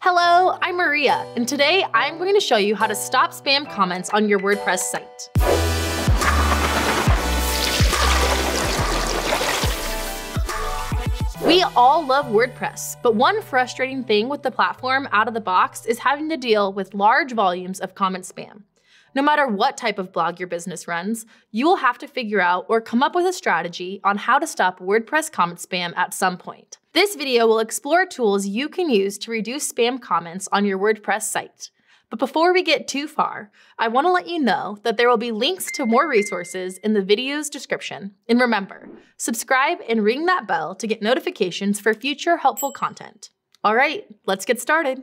Hello, I'm Maria, and today I'm going to show you how to stop spam comments on your WordPress site. We all love WordPress, but one frustrating thing with the platform out of the box is having to deal with large volumes of comment spam. No matter what type of blog your business runs, you will have to figure out or come up with a strategy on how to stop WordPress comment spam at some point. This video will explore tools you can use to reduce spam comments on your WordPress site. But before we get too far, I want to let you know that there will be links to more resources in the video's description. And remember, subscribe and ring that bell to get notifications for future helpful content. All right, let's get started.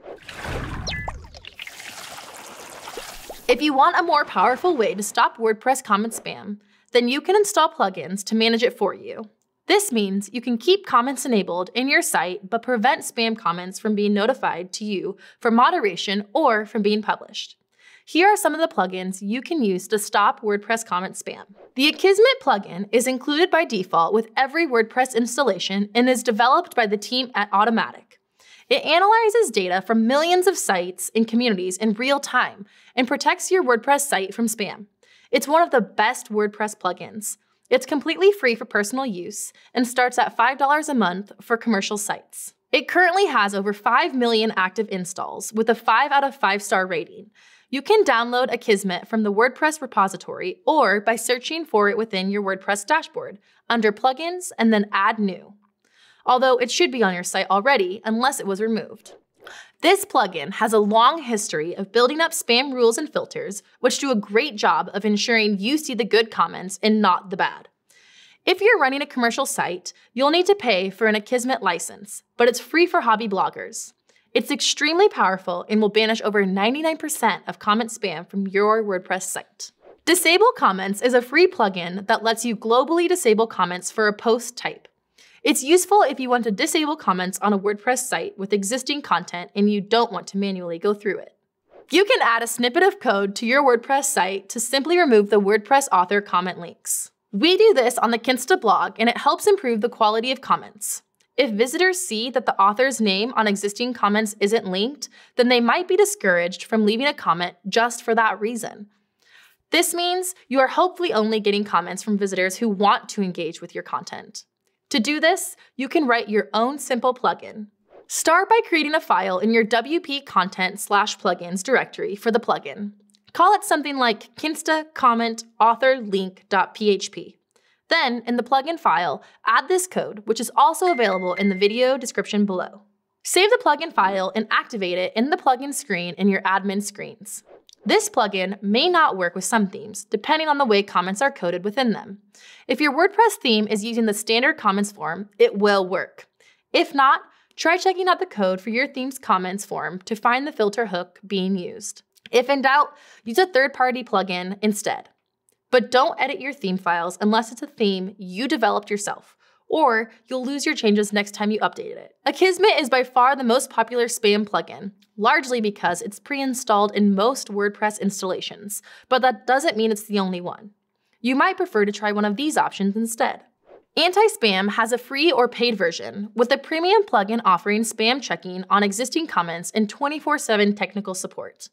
If you want a more powerful way to stop WordPress comment spam, then you can install plugins to manage it for you. This means you can keep comments enabled in your site but prevent spam comments from being notified to you for moderation or from being published. Here are some of the plugins you can use to stop WordPress comment spam. The Akismet plugin is included by default with every WordPress installation and is developed by the team at Automatic. It analyzes data from millions of sites and communities in real time and protects your WordPress site from spam. It's one of the best WordPress plugins. It's completely free for personal use and starts at $5 a month for commercial sites. It currently has over 5 million active installs with a 5 out of 5-star rating. You can download Akismet from the WordPress repository or by searching for it within your WordPress dashboard under Plugins and then Add New. Although it should be on your site already unless it was removed. This plugin has a long history of building up spam rules and filters, which do a great job of ensuring you see the good comments and not the bad. If you're running a commercial site, you'll need to pay for an Akismet license, but it's free for hobby bloggers. It's extremely powerful and will banish over 99% of comment spam from your WordPress site. Disable Comments is a free plugin that lets you globally disable comments for a post type. It's useful if you want to disable comments on a WordPress site with existing content and you don't want to manually go through it. You can add a snippet of code to your WordPress site to simply remove the WordPress author comment links. We do this on the Captcha blog and it helps improve the quality of comments. If visitors see that the author's name on existing comments isn't linked, then they might be discouraged from leaving a comment just for that reason. This means you are hopefully only getting comments from visitors who want to engage with your content. To do this, you can write your own simple plugin. Start by creating a file in your WP content/plugins directory for the plugin. Call it something like Captcha comment author link.php. Then, in the plugin file, add this code, which is also available in the video description below. Save the plugin file and activate it in the plugin screen in your admin screens. This plugin may not work with some themes, depending on the way comments are coded within them. If your WordPress theme is using the standard comments form, it will work. If not, try checking out the code for your theme's comments form to find the filter hook being used. If in doubt, use a third-party plugin instead. But don't edit your theme files unless it's a theme you developed yourself, or you'll lose your changes next time you update it. Akismet is by far the most popular spam plugin, largely because it's pre-installed in most WordPress installations, but that doesn't mean it's the only one. You might prefer to try one of these options instead. Anti-Spam has a free or paid version, with a premium plugin offering spam checking on existing comments and 24/7 technical support.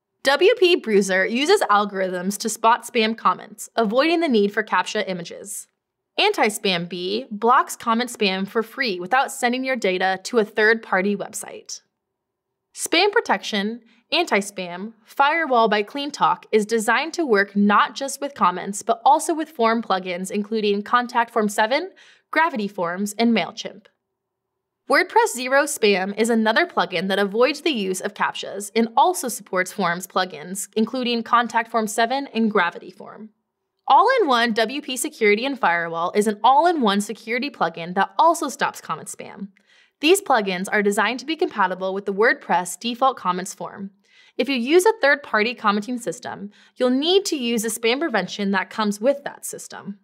WP Bruiser uses algorithms to spot spam comments, avoiding the need for Captcha images. Anti-Spam Bee blocks comment spam for free without sending your data to a third-party website. Spam Protection, Anti-Spam, Firewall by CleanTalk is designed to work not just with comments, but also with form plugins including Contact Form 7, Gravity Forms, and MailChimp. WordPress Zero Spam is another plugin that avoids the use of CAPTCHAs and also supports forms plugins, including Contact Form 7 and Gravity Form. All-in-One WP Security and Firewall is an all-in-one security plugin that also stops comment spam. These plugins are designed to be compatible with the WordPress default comments form. If you use a third-party commenting system, you'll need to use the spam prevention that comes with that system.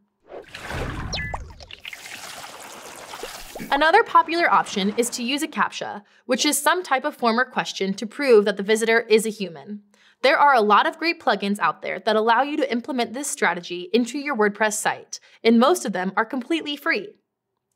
Another popular option is to use a CAPTCHA, which is some type of form or question to prove that the visitor is a human. There are a lot of great plugins out there that allow you to implement this strategy into your WordPress site, and most of them are completely free.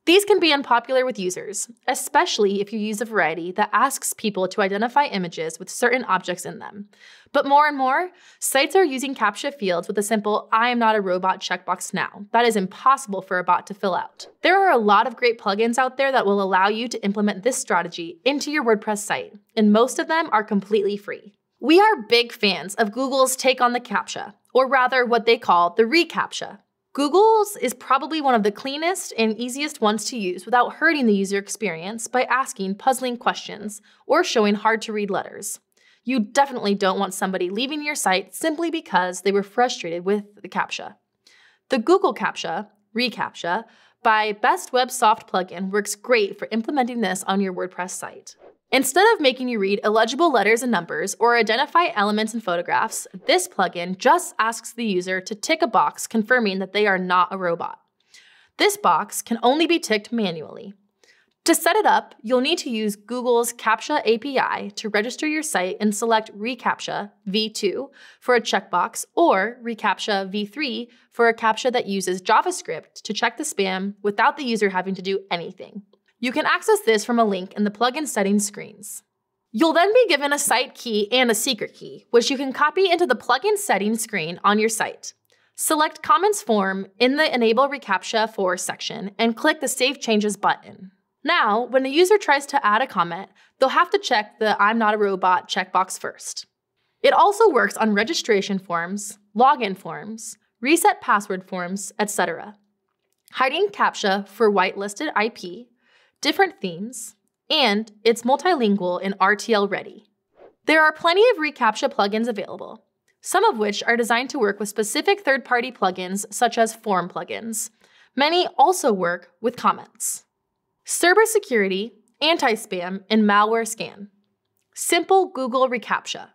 These can be unpopular with users, especially if you use a variety that asks people to identify images with certain objects in them. But more and more, sites are using Captcha fields with a simple "I am not a robot" checkbox now. That is impossible for a bot to fill out. There are a lot of great plugins out there that will allow you to implement this strategy into your WordPress site, and most of them are completely free. We are big fans of Google's take on the Captcha, or rather what they call the reCAPTCHA. Google's is probably one of the cleanest and easiest ones to use without hurting the user experience by asking puzzling questions or showing hard-to-read letters. You definitely don't want somebody leaving your site simply because they were frustrated with the CAPTCHA. The Google CAPTCHA, reCAPTCHA, by Best Web Soft plugin works great for implementing this on your WordPress site. Instead of making you read illegible letters and numbers or identify elements and photographs, this plugin just asks the user to tick a box confirming that they are not a robot. This box can only be ticked manually. To set it up, you'll need to use Google's Captcha API to register your site and select reCAPTCHA v2 for a checkbox or reCAPTCHA v3 for a CAPTCHA that uses JavaScript to check the spam without the user having to do anything. You can access this from a link in the plugin settings screens. You'll then be given a site key and a secret key, which you can copy into the plugin settings screen on your site. Select Comments Form in the Enable reCAPTCHA For section and click the Save Changes button. Now, when a user tries to add a comment, they'll have to check the "I'm not a robot" checkbox first. It also works on registration forms, login forms, reset password forms, etc. Hiding CAPTCHA for whitelisted IP, different themes, and it's multilingual and RTL ready. There are plenty of reCAPTCHA plugins available, some of which are designed to work with specific third-party plugins such as form plugins. Many also work with comments. Server security, anti-spam, and malware scan. Simple Google reCAPTCHA.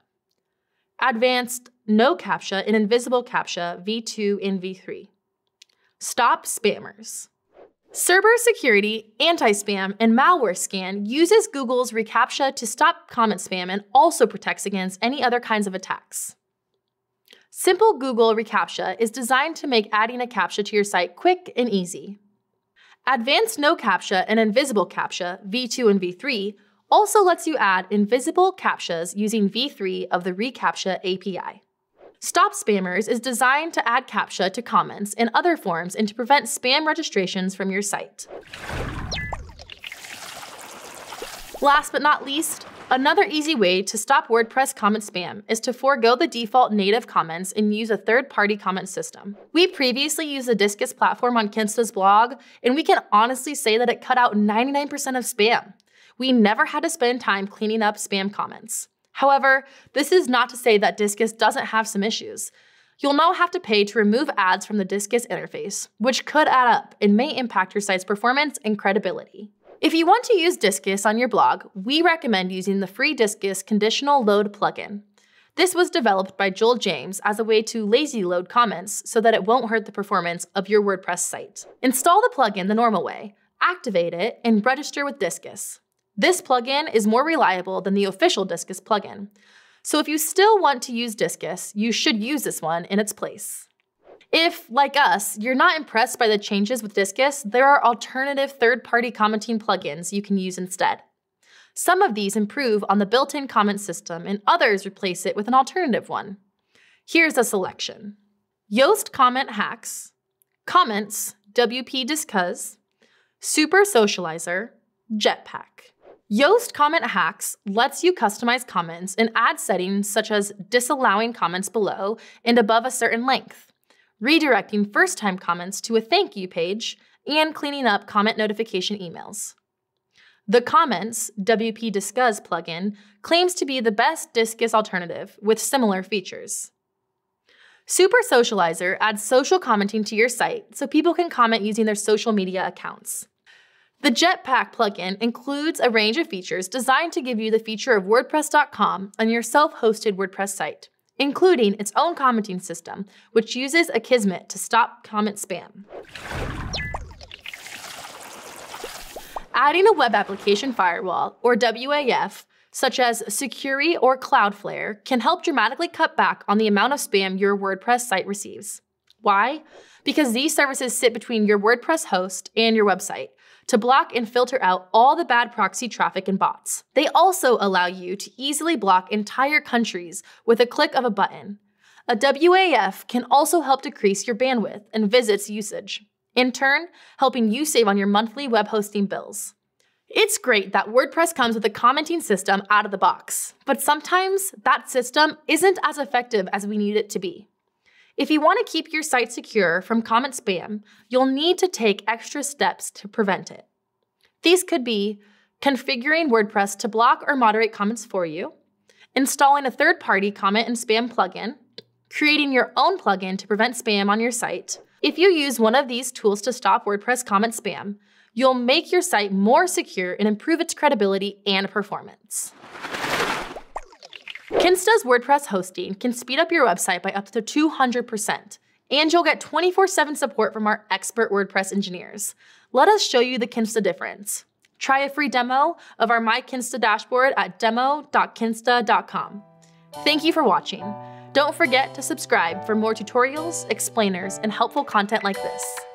Advanced no CAPTCHA and invisible CAPTCHA v2 and v3. Stop spammers. Server security, anti-spam, and malware scan uses Google's reCAPTCHA to stop comment spam and also protects against any other kinds of attacks. Simple Google reCAPTCHA is designed to make adding a CAPTCHA to your site quick and easy. Advanced no CAPTCHA and invisible CAPTCHA v2 and v3 also lets you add invisible CAPTCHAs using v3 of the reCAPTCHA API. Stop Spammers is designed to add CAPTCHA to comments and other forms and to prevent spam registrations from your site. Last but not least, another easy way to stop WordPress comment spam is to forego the default native comments and use a third-party comment system. We previously used the Disqus platform on Kinsta's blog, and we can honestly say that it cut out 99% of spam. We never had to spend time cleaning up spam comments. However, this is not to say that Disqus doesn't have some issues. You'll now have to pay to remove ads from the Disqus interface, which could add up and may impact your site's performance and credibility. If you want to use Disqus on your blog, we recommend using the free Disqus conditional load plugin. This was developed by Joel James as a way to lazy load comments so that it won't hurt the performance of your WordPress site. Install the plugin the normal way, activate it, and register with Disqus. This plugin is more reliable than the official Disqus plugin. So if you still want to use Disqus, you should use this one in its place. If, like us, you're not impressed by the changes with Disqus, there are alternative third-party commenting plugins you can use instead. Some of these improve on the built-in comment system, and others replace it with an alternative one. Here's a selection. Yoast Comment Hacks, Comments, WP Disqus, Super Socializer, Jetpack. Yoast Comment Hacks lets you customize comments and add settings such as disallowing comments below and above a certain length, redirecting first-time comments to a thank you page, and cleaning up comment notification emails. The Comments WP Disqus plugin claims to be the best Disqus alternative with similar features. Super Socializer adds social commenting to your site so people can comment using their social media accounts. The Jetpack plugin includes a range of features designed to give you the feature of WordPress.com on your self-hosted WordPress site, including its own commenting system, which uses Akismet to stop comment spam. Adding a web application firewall, or WAF, such as Sucuri or Cloudflare, can help dramatically cut back on the amount of spam your WordPress site receives. Why? Because these services sit between your WordPress host and your website, to block and filter out all the bad proxy traffic and bots. They also allow you to easily block entire countries with a click of a button. A WAF can also help decrease your bandwidth and visits usage, in turn, helping you save on your monthly web hosting bills. It's great that WordPress comes with a commenting system out of the box, but sometimes that system isn't as effective as we need it to be. If you want to keep your site secure from comment spam, you'll need to take extra steps to prevent it. These could be configuring WordPress to block or moderate comments for you, installing a third-party comment and spam plugin, creating your own plugin to prevent spam on your site. If you use one of these tools to stop WordPress comment spam, you'll make your site more secure and improve its credibility and performance. Captcha's WordPress hosting can speed up your website by up to 200%, and you'll get 24/7 support from our expert WordPress engineers. Let us show you the Captcha difference. Try a free demo of our My Captcha dashboard at demo.captcha.com. Thank you for watching. Don't forget to subscribe for more tutorials, explainers, and helpful content like this.